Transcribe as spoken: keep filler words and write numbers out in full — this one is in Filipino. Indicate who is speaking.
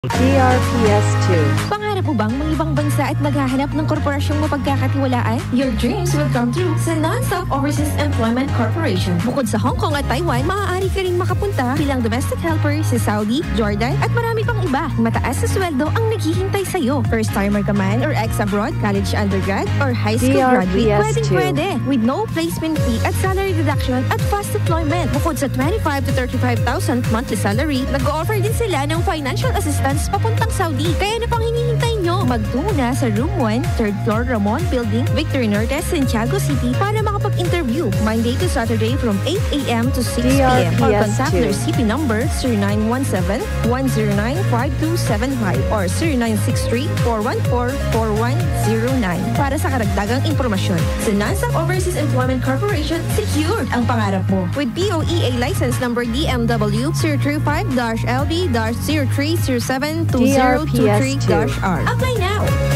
Speaker 1: D R P S two.
Speaker 2: Pangarap mo bang mang-ibang bansa at maghahanap ng korporasyong mapagkakatiwalaan? Your dreams will come true sa Non-Stop Overseas Employment Corporation. Bukod sa Hong Kong at Taiwan, maaari ka ring makapunta bilang domestic helper sa Saudi, Jordan at marami pang iba. Mataas na sweldo ang naghihintay sa'yo. First-timer ka man or ex-abroad, college undergrad, or high school graduate, pwedeng-pwede. With no placement fee at salary deduction at fast deployment. Bukod sa twenty-five to thirty-five thousand monthly salary, nag-offer din sila ng financial assistance papuntang Saudi. Kaya na pang hinihintay nyo? Magtungo na sa Room one, third floor, Ramon Building, Victor Norte, Santiago City para makapag-interview. Monday to Saturday from eight a m to six p m Or contact their C P number zero nine one seven, one zero nine, five two seven five or zero nine six three, four one four, four one zero nine para sa karagdagang impormasyon. Sa Non-Stop Overseas Employment Corporation, secured ang pangarap mo. With P O E A license number D M W zero three five L B zero three zero seven two zero two three R. Apply now!